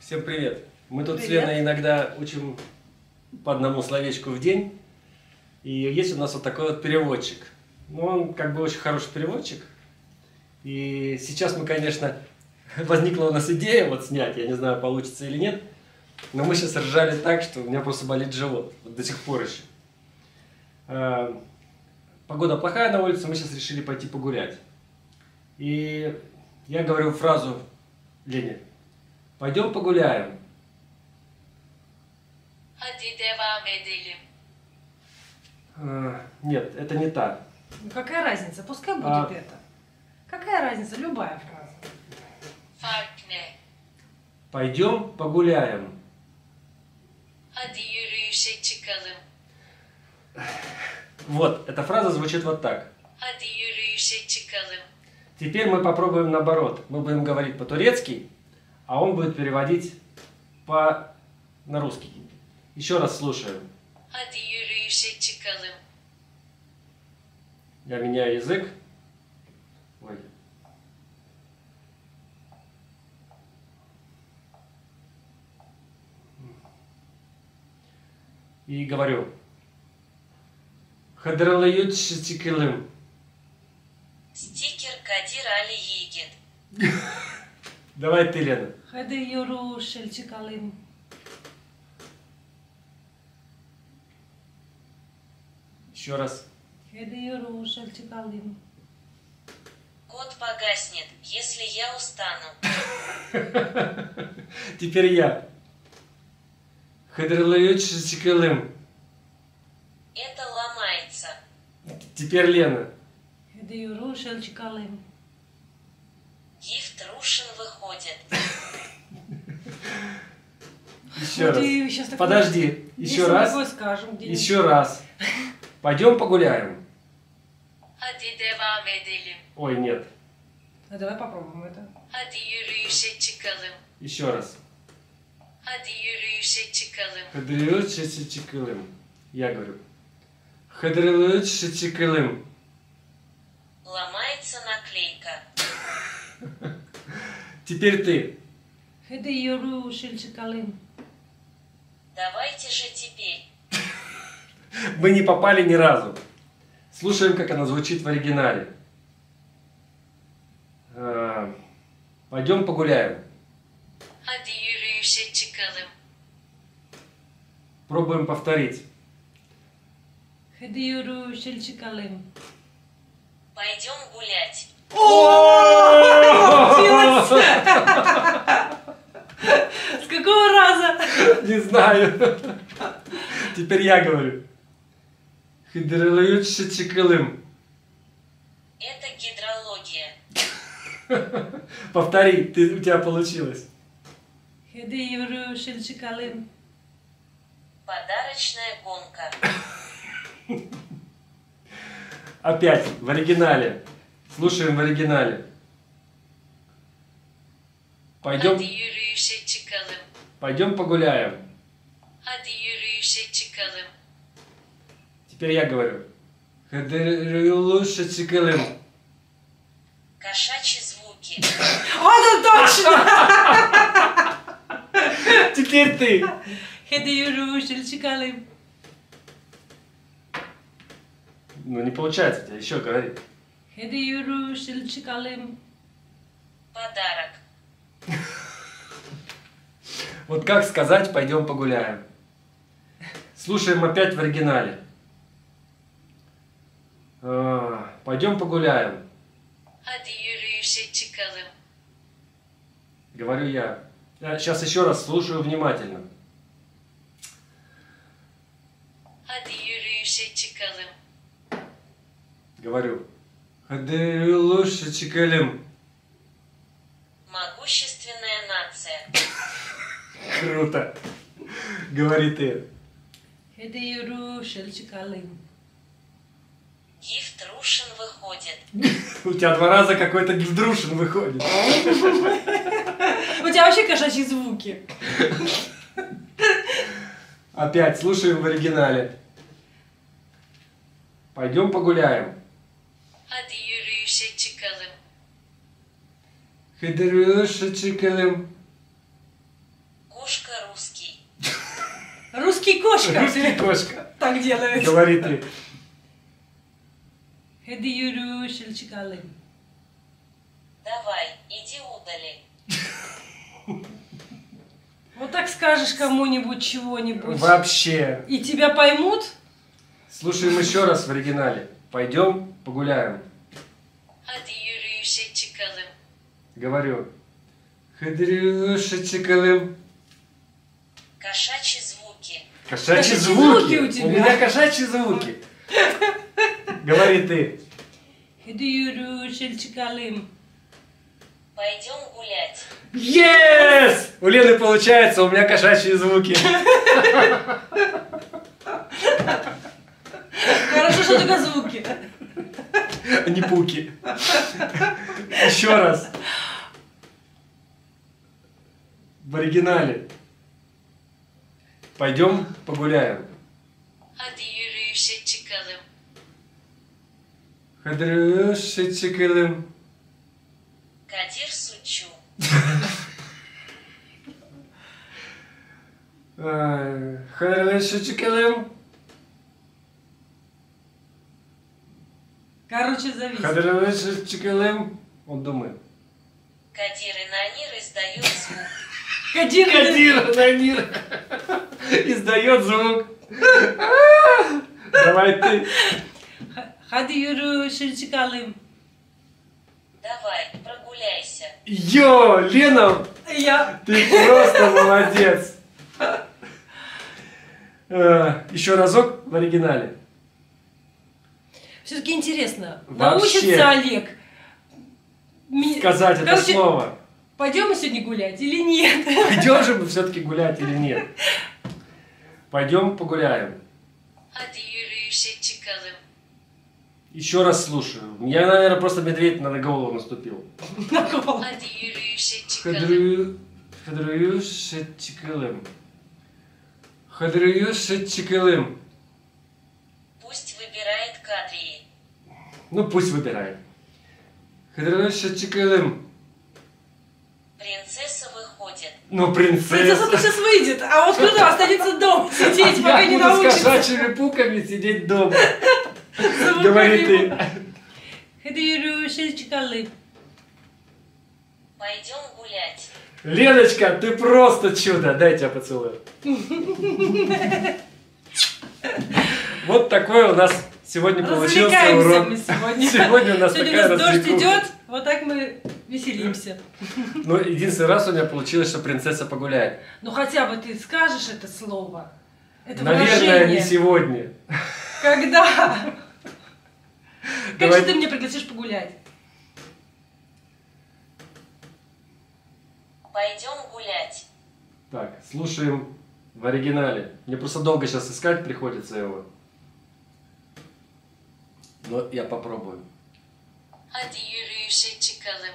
Всем привет! Мы тут Привет. с Леной иногда учим по одному словечку в день. И есть у нас вот такой вот переводчик. Ну, он как бы очень хороший переводчик. И сейчас мы, конечно, возникла у нас идея вот снять. Я не знаю, получится или нет. Но мы сейчас ржали так, что у меня просто болит живот. Вот до сих пор еще. Погода плохая на улице, мы сейчас решили пойти погулять. И я говорю фразу Лене: пойдем погуляем. Hadi devam edelim. Нет, это не та. Ну какая разница? Пускай будет А. это. Какая разница? Любая фраза. Fark ne? Пойдем погуляем. Hadi yürüyüşe çıkalım. Вот, эта фраза звучит вот так. Hadi yürüyüşe çıkalım. Теперь мы попробуем наоборот. Мы будем говорить по-турецки, а он будет переводить на русский. Еще раз слушаем. Hadi yürüyüşe çıkalım. Я меняю язык. Ой. И говорю. Хадрлают шитикилым. Стикер Kadir Ali Yiğit. Давай ты, Лена. Hadi yürüyüşe çıkalım. Еще раз. Hadi yürüyüşe çıkalım. Кот погаснет, если я устану. Теперь я. Хадрлают шитикилым. Это ломается. Теперь Лена. Hadi yürüyüşe çıkalım. Гифт Рушин выходит. Еще Вот раз. и щас такой- Подожди. Если Еще мы раз. такое скажем где-нибудь. Еще раз. Пойдем погуляем. Hadi devam edelim. Ой, нет. А давай попробуем это. Hadi yürüyüşe çıkalım. Еще раз. Hadi yürüyüşe çıkalım. Хадрилыч шичикылым. Я говорю. Хадрилыч шичикылым. Ломается наклейка. Теперь ты. Hadi yürüyüşe çıkalım. Давайте же теперь. Мы не попали ни разу. Слушаем, как она звучит в оригинале. Пойдем погуляем. Hadi yürüyüşe çıkalım. Пробуем повторить. Hadi yürüyüşe çıkalım. Пойдем гулять. Получилось! С какого раза? Не знаю. Теперь я говорю. Хадрилыч шичикылым. Это гидрология. Повтори, у тебя получилось. Hadi yürüyüşe çıkalım. Подарочная гонка. Опять в оригинале. Слушаем в оригинале. Hadi Пойдем, yürüyüşe çıkalım. пойдем погуляем. Hadi yürüyüşe çıkalım. Теперь я говорю. Хадрилыч шичикылым. Кошачьи звуки. Вот он точно! Теперь ты. Hadi yürüyüşe çıkalım. Ну не получается у тебя, еще говори. Hadi yürüyüşe çıkalım. Подарок. Вот как сказать пойдем погуляем. Слушаем опять в оригинале. Пойдем погуляем. Hadi yürüyüşe çıkalım. Говорю я. Я сейчас еще раз слушаю внимательно. Hadi yürüyüşe çıkalım. Говорю. Хадрилыч шичикылым. Могущественная нация. Круто. Говори ты. Hadi yürüyüşe çıkalım. Гифт Рушин выходит. У тебя два раза какой-то гильдрушин выходит. У тебя вообще кошачьи звуки. Опять слушаем в оригинале. Пойдем погуляем. Hadi yürüyüşe çıkalım. Хадрилыч шичикылым. русский. Русский кошка. Русский кошка. Так делает. Говори ты. Hadi yürü çıkalım. Давай, иди удали. Вот так скажешь кому-нибудь чего-нибудь. Вообще. И тебя поймут? Слушаем еще раз в оригинале. Пойдем погуляем. Hadi yürüyüşe çıkalım. Говорю. Хыдрюша чикалым. Кошачьи звуки. Кошачьи Кошачьи звуки. звуки у тебя. У меня кошачьи звуки. Говори ты. Hadi yürü çıkalım. Пойдем гулять. Yes! У Лены получается, у меня кошачьи звуки. Хорошо, что только звуки. Не пуки. Еще раз. В оригинале. Пойдем погуляем. Hadi yürüyüşe çıkalım. Хыдрюша чикалым. Кадир Сучу. Хыдрюша чикалым. Короче, завис. Хыдрюша чикалым. Он думает. Кадир и Нанир издают звук. Кадир. Кадир Нанир издает звук. Давай ты. Hadi yürü çıkalım. Давай, прогуляйся. Йо, Лена, Я. ты просто молодец. Еще разок в оригинале. Все-таки интересно, Вообще. научится Олег Сказать это Короче, слово. пойдем мы сегодня гулять или нет? Пойдем же мы все-таки гулять или нет? Пойдем погуляем. Hadi yürüyüşe çıkalım. Еще раз слушаю. Я, наверное, просто медведь на голову наступил. На кого? Hadi yürüyüşe çıkalım. Хыдрюша чикалым. Хыдрюша чикалым. Пусть выбирает Кадрии. Ну, пусть выбирает. Хыдрюша чикалым. Принцесса выходит. Ну, Принцесса-то принцесса. сейчас выйдет, а вот кто-то останется дома сидеть, пока Я не буду с научится. кошачьими пуками сидеть дома. Звуками. Говори ты. Hadi yürü çıkalım. Пойдем гулять. Леночка, ты просто чудо. Дай я тебя поцелую. Вот такой у нас сегодня получился Развлекаемся урок. мы сегодня. Сегодня у нас Сегодня такая у нас дождь развлекуха. идет, вот так мы веселимся. Ну, единственный раз у меня получилось, что принцесса погуляет. Ну хотя бы ты скажешь это слово, это Наверное, выражение. не сегодня. Когда? Как Давай. же ты меня пригласишь погулять? Пойдем гулять. Так, слушаем в оригинале. Мне просто долго сейчас искать приходится его. Но я попробую. Hadi yürüyüşe çıkalım.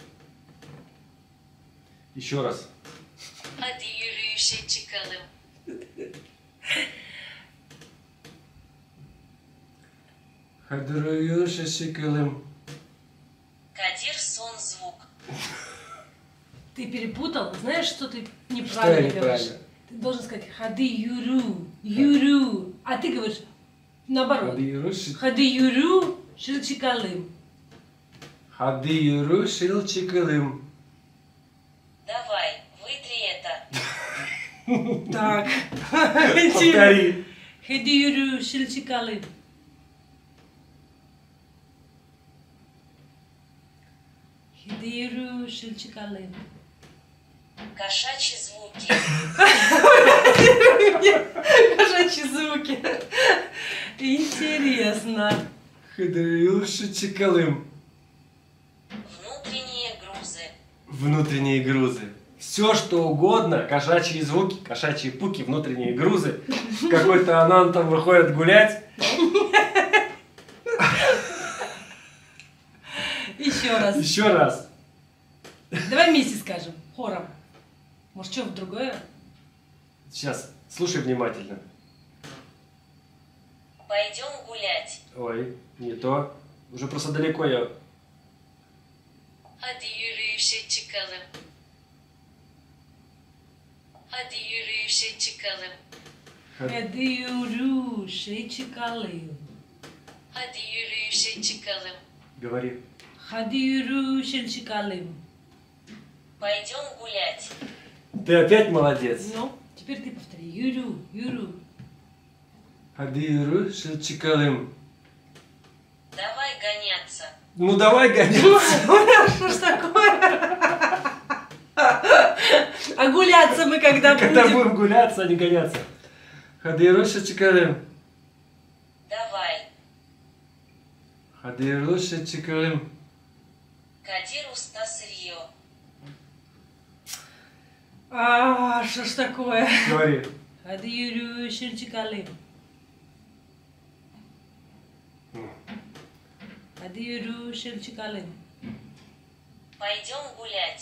Еще раз. Hadi yürüyüşe çıkalım. Хыдрюша чикалым. Кадир сон звук. Ты перепутал? Знаешь, что ты Что я неправильно говоришь? неправильно? Ты должен сказать хады юру, юру. А ты говоришь наоборот. Хыдрюша Хады юру шилчикалым. Хыдрюша чикалым. Давай, вытри это. Так. Повтори. Хады юру шилчикалым. Хады юру шилчикалым. Кошачьи звуки. Кошачьи звуки. Интересно. Хыдрюша чикалым. Внутренние грузы. Внутренние грузы. Все что угодно, кошачьи звуки, кошачьи пуки, внутренние грузы. Какой-то анан там выходит гулять. Еще раз. Еще раз. Давай вместе скажем. Хором. Может, что в другое? Сейчас, слушай внимательно. Пойдем гулять. Ой, не то. Уже просто далеко я. Hadi yürüyüşe çıkalım. Hadi yürüyüşe çıkalım. Hadi yürüyüşe çıkalım. Hadi yürüyüşe çıkalım. Говори. Hadi yürüyüşe çıkalım. Пойдем гулять. Ты опять молодец. Ну, теперь ты повтори. Юрю, юрю. Hadi yürü, çıkalım. Давай гоняться. Ну давай гоняться. Что ж такое? А гуляться мы когда Когда будем? будем гуляться, а не гоняться. Hadi yürü, çıkalım. Давай. Hadi yürü, çıkalım. Кадир уста сырье. А, что ж такое? Говори. Hadi yürüyüşe çıkalım. Hadi yürüyüşe çıkalım. Пойдем гулять.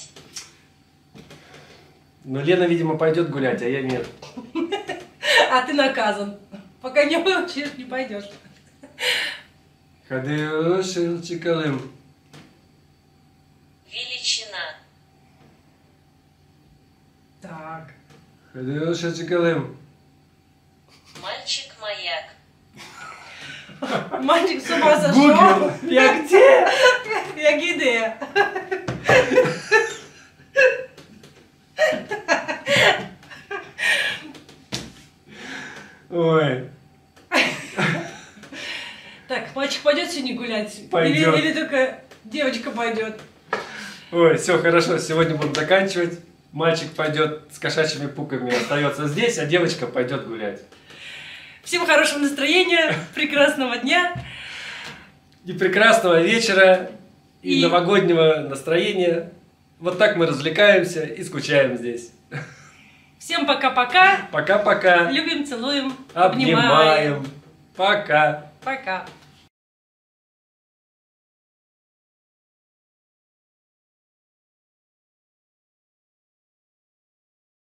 Но Лена, видимо, пойдет гулять, а я нет. А ты наказан. Пока не выучишь, не пойдешь. Hadi yürü, çıkalım. Величина. Так. Hadi yürü, çıkalım. Мальчик-маяк. Мальчик с ума сошел. Гугл, я где? Я гидея. Ой, Так, мальчик пойдет сегодня гулять? Пойдет. Или только девочка пойдет? ой, все хорошо, сегодня будем заканчивать. Мальчик пойдет с кошачьими пуками, остается здесь, а девочка пойдет гулять. Всем хорошего настроения, прекрасного дня. И прекрасного вечера, и И- новогоднего настроения. Вот так мы развлекаемся и скучаем здесь. Всем пока-пока. Пока-пока. Любим, целуем, Обнимаем. Пока. Пока.